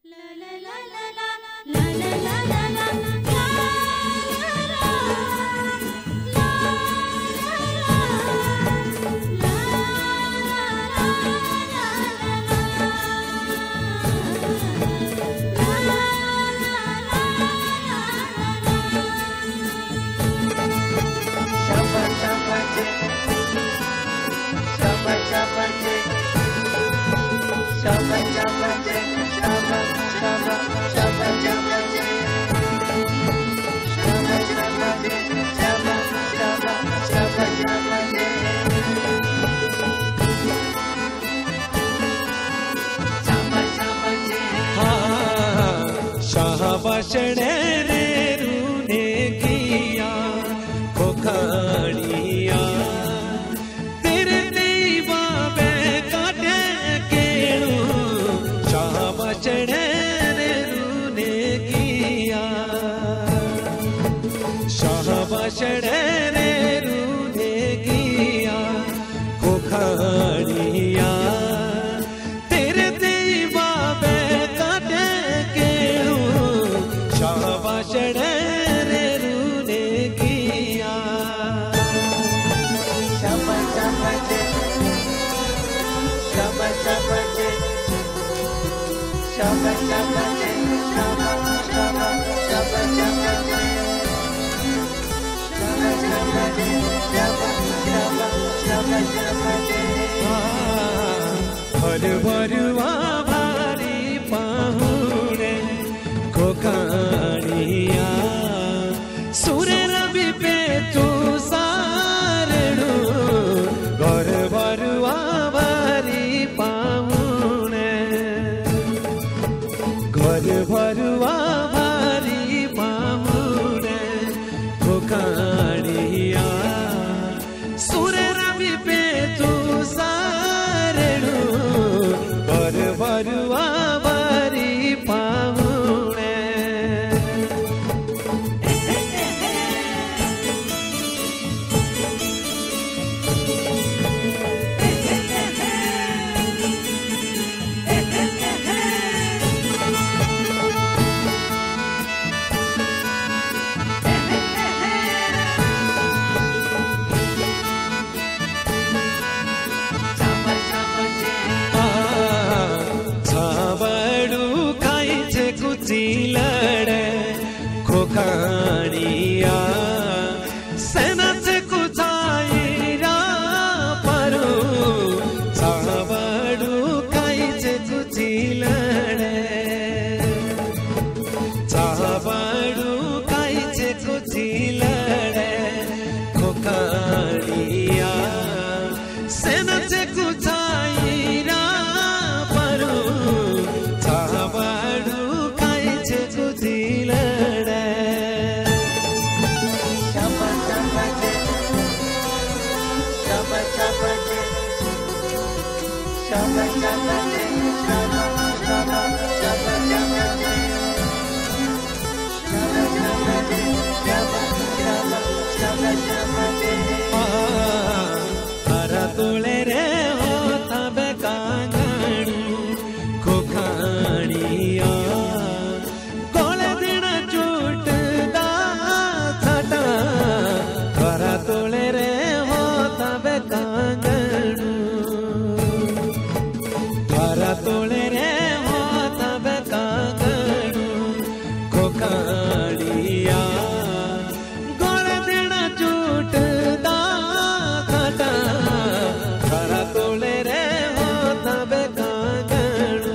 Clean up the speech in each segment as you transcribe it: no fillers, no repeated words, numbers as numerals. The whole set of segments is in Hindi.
शाबाशणे रे रूने किया खोखाड़िया तेरे देवा बे काटे केड़ू शाबाशणे रे रूने किया शाबाशणे रे रूने किया खोखाड़िया तेरे देवा बे काटे शाबाशणे रे रूने किया शाबाशे शाबाशे शाबाशे हर बरुआ भारी पाहुणे खोखाड़िया सूर्य रवि पे तू सारणु घर बरुआ भारी पाहुणे घर बरुआ भारी पाहुणे खोखाड़िया सूर्य रवि पे तू सारणु घर बरुआ भारी पाहुणे लड़े खोखाड़िया सेना से कुचाई रा परू सावड़ू काई से कुची लड़े सावड़ू काई से कुची लड़े खोखाड़िया सेना से कुचाई रा परू सावड़ू हरा तुले रे होता बे कांगणू खोखाड़िया कोले दिन चूट दा छटा हरा तुले रे होता बे कांगणू हरा तुले रे होता बे कांगणू खोखाड़िया कोले दिन चूट दा छटा हरा तुले रे होता बे कांगणू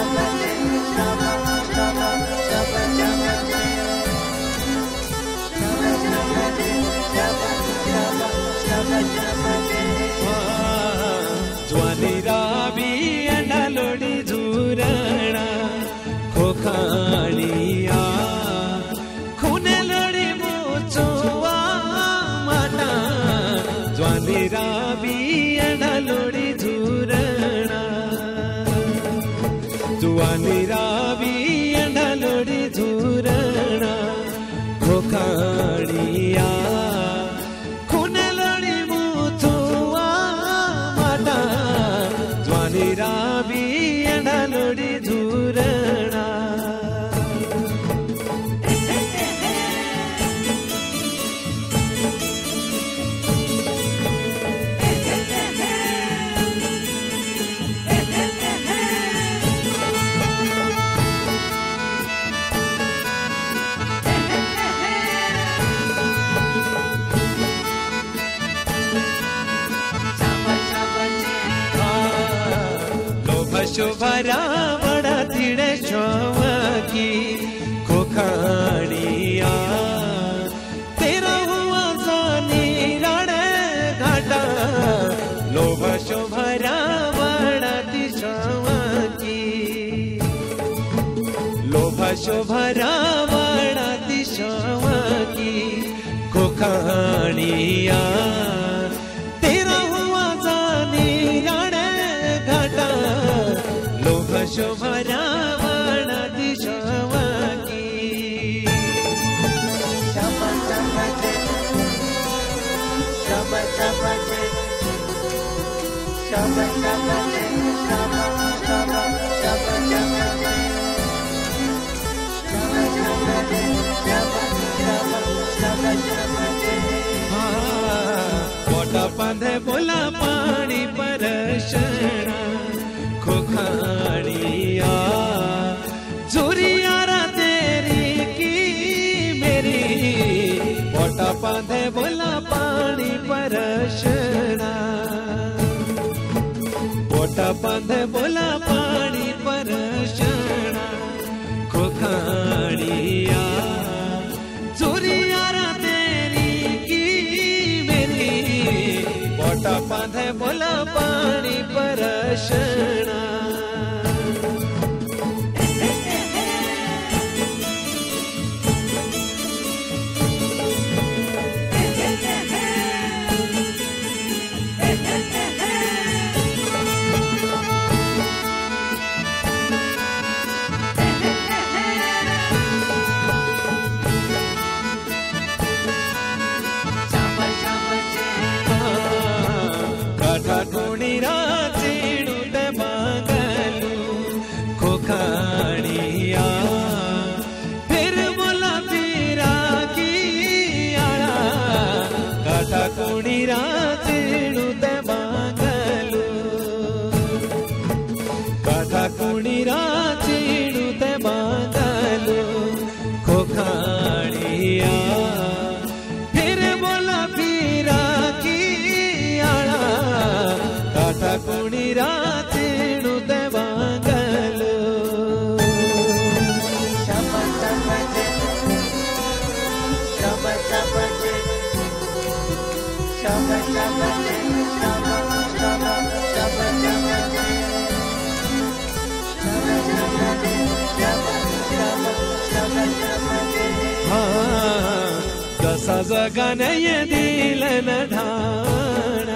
ज्वानी रावी अंडालोडी झुरणा खोखाणिया खुने लोडी मुचुआ माटा ज्वानी रावी अंडालोडी झुरणा ज्वानी रावी अंडालोडी झुरणा खोखाणिया रावी अंडालोडी झुरणा शोभरा बड़ा तिड़े शौकी खोखाणिया तेरा हुआ जानी राड़े घाटा लोभ शोभरा बड़ा दिशौकी लोभ शोभरा बड़ा दिशौकी खोखाणिया तेरा हुआ जानी राड़े घाटा शोभरा वाणा दिशवाकी शब शबजे शब शबजे शब शबजे शब शब शब शबजे शब शबजे शब शब शब शबजे कोटा बांधे बोला पानी परशना खोखाणिया झुरियारा तेरी की मेरी पोटा बांधे बोला पानी परशना पोटा बांधे बोला पानी परशना खोखाणिया झुरियारा तेरी की मेरी पोटा बांधे बोला पानी परशना खोखाणिया फिर बोला तेरा की आड़ा काटा कोणी राचेणु ते बांगलू काटा कोणी राचेणु ते बांगलू खोखाणिया फिर बोला तेरा की आड़ा काटा कोणी राचेणु ते बांगलू दसा जगाने ये दिल न ढाना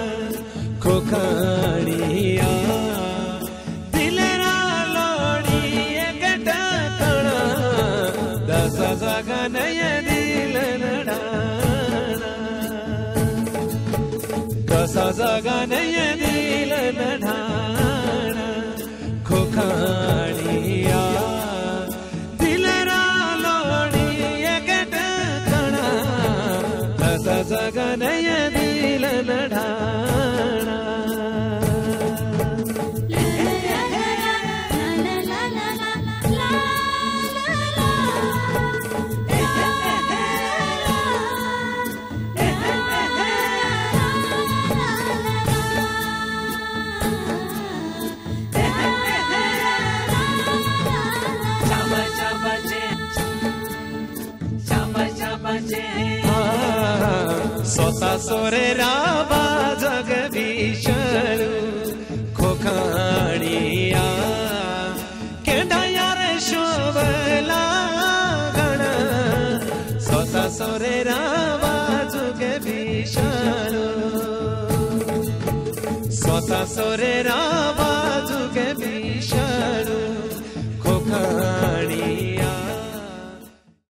खोखाणिया दिलरा लोड़ी एक टकड़ा दसा जगाने ये दिल न ढाना दसा जगाने ये दिल न ढाना खोखाणिया जगनय दिल नढाणा स्वता सोरे राबा जग भीषणु खोखाणिया केंडा यार शोभला गण स्वता सोरे राबा जग भीषणु स्वता सोरे राबा जग भीषणु